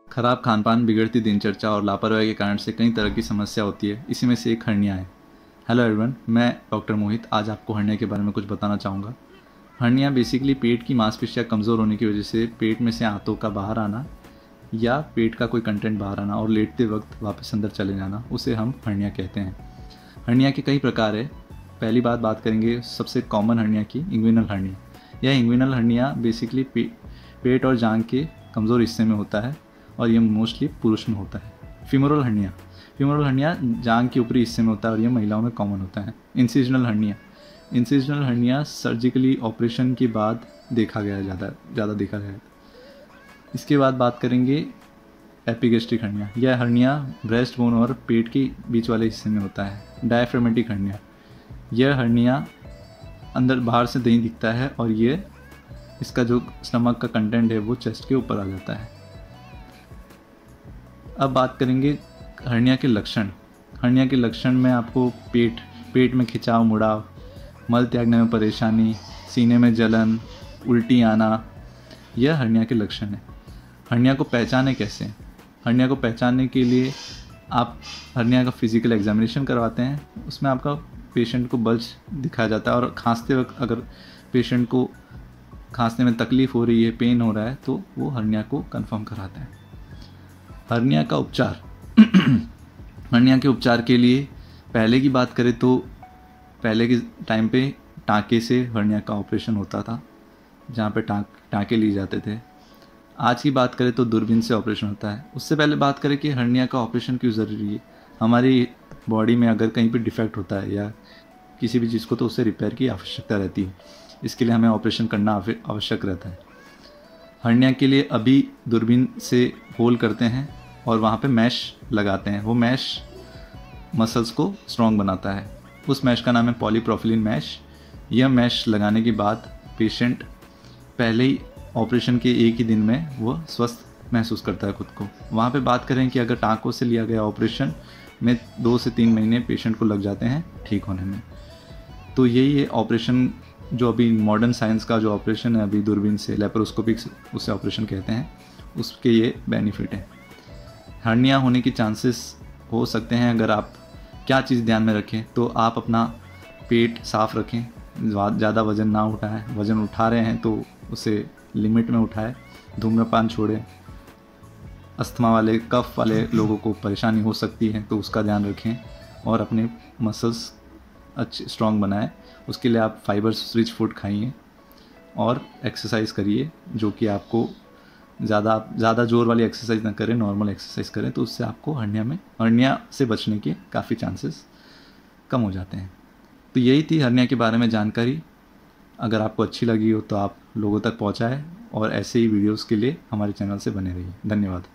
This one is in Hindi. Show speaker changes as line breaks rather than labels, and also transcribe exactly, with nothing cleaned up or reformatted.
खराब खान-पान, बिगड़ती दिनचर्या और लापरवाही के कारण से कई तरह की समस्या होती है। इसी में से एक हर्निया है। हेलो एवरीवन, मैं डॉक्टर मोहित आज आपको हर्निया के बारे में कुछ बताना चाहूँगा। हर्निया बेसिकली पेट की मांसपेशियाँ कमज़ोर होने की वजह से पेट में से आंतों का बाहर आना या पेट का कोई कंटेंट बाहर आना और लेटते वक्त वापस अंदर चले जाना, उसे हम हर्निया कहते हैं। हर्निया के कई प्रकार है। पहली बात बात करेंगे सबसे कॉमन हर्निया की, इंग्विनल हर्निया। यह इंग्विनल हर्निया बेसिकली पे, पेट और जांघ के कमज़ोर हिस्से में होता है और यह मोस्टली पुरुष में होता है। फीमोरल हर्निया फीमोरल हर्निया जांघ के ऊपरी हिस्से में होता है और यह महिलाओं में कॉमन होता है। Incisional hernia incisional hernia surgically operation के बाद देखा गया ज़्यादा ज़्यादा देखा गया है। इसके बाद बात करेंगे एपिगेस्ट्रिक हर्निया। यह हर्निया ब्रेस्ट बोन और पेट के बीच वाले हिस्से में होता है। डायफ्रामेटिक हर्निया यह हर्निया अंदर बाहर से नहीं दिखता है और ये इसका जो स्टमक का कंटेंट है वो चेस्ट के ऊपर आ जाता है। अब बात करेंगे हर्निया के लक्षण। हर्निया के लक्षण में आपको पेट पेट में खिंचाव, मुड़ाव, मल त्यागने में परेशानी, सीने में जलन, उल्टी आना, यह हर्निया के लक्षण है। हर्निया को पहचाने कैसे? हर्निया को पहचानने के लिए आप हर्निया का फिजिकल एग्जामिनेशन करवाते हैं। उसमें आपका पेशेंट को बल्ज दिखाया जाता है और खांसते वक्त अगर पेशेंट को खांसने में तकलीफ़ हो रही है, पेन हो रहा है, तो वो हर्निया को कंफर्म कराते हैं। हर्निया का उपचार हर्निया के उपचार के लिए पहले की बात करें तो पहले के टाइम पे टाँके से हर्निया का ऑपरेशन होता था, जहाँ पे टाँक टाँके लिए जाते थे। आज की बात करें तो दूरबीन से ऑपरेशन होता है। उससे पहले बात करें कि हर्निया का ऑपरेशन क्यों ज़रूरी है। हमारी बॉडी में अगर कहीं पे डिफेक्ट होता है या किसी भी चीज़ को, तो उससे रिपेयर की आवश्यकता रहती है। इसके लिए हमें ऑपरेशन करना आवश्यक रहता है। हर्निया के लिए अभी दूरबीन से होल करते हैं और वहाँ पे मैश लगाते हैं। वो मैश मसल्स को स्ट्रॉन्ग बनाता है। उस मैश का नाम है पॉलीप्रोफिलिन मैश। यह मैश लगाने के बाद पेशेंट पहले ही ऑपरेशन के एक ही दिन में वो स्वस्थ महसूस करता है खुद को। वहाँ पे बात करें कि अगर टाँकों से लिया गया ऑपरेशन में दो से तीन महीने पेशेंट को लग जाते हैं ठीक होने में। तो यही है ऑपरेशन जो अभी मॉडर्न साइंस का जो ऑपरेशन है अभी दूरबीन से, लेप्रोस्कोपिक उसे ऑपरेशन कहते हैं, उसके ये बेनिफिट है। हर्निया होने की चांसेस हो सकते हैं अगर आप क्या चीज़ ध्यान में रखें तो आप अपना पेट साफ़ रखें, ज़्यादा वज़न ना उठाएं। वज़न उठा रहे हैं तो उसे लिमिट में उठाएं। धूम्रपान छोड़ें। अस्थमा वाले, कफ वाले लोगों को परेशानी हो सकती है तो उसका ध्यान रखें और अपने मसल्स अच्छे स्ट्रॉन्ग बनाएं। उसके लिए आप फाइबर रिच फूड खाइए और एक्सरसाइज करिए, जो कि आपको ज़्यादा ज़्यादा जोर वाली एक्सरसाइज ना करें, नॉर्मल एक्सरसाइज करें, तो उससे आपको हर्निया में हर्निया से बचने के काफ़ी चांसेस कम हो जाते हैं। तो यही थी हर्निया के बारे में जानकारी। अगर आपको अच्छी लगी हो तो आप लोगों तक पहुंचाएं और ऐसे ही वीडियोस के लिए हमारे चैनल से बने रहिए। धन्यवाद।